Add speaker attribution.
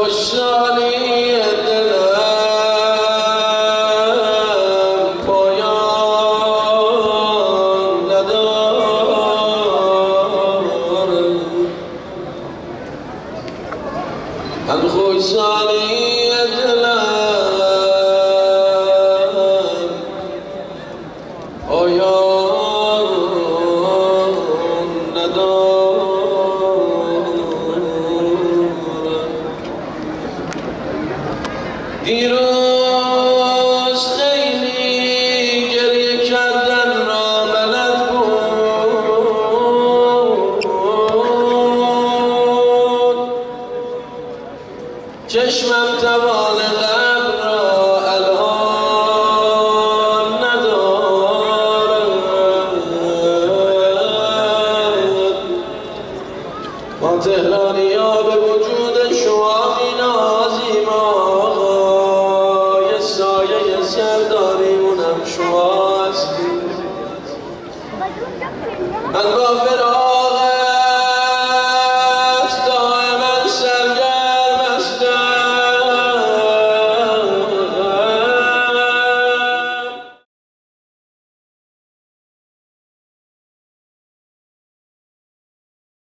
Speaker 1: خوشحالی دلم پایان نداره، هم خوشحالی دلم پایان نداره. دیروز خیلی گریه کردن را بلد بود، چشمم توان غم را الان ندارد. ما تهرانی ها به وجود شما می‌نازیم، آقا یه سایه سرداریمونم شما هستید. من با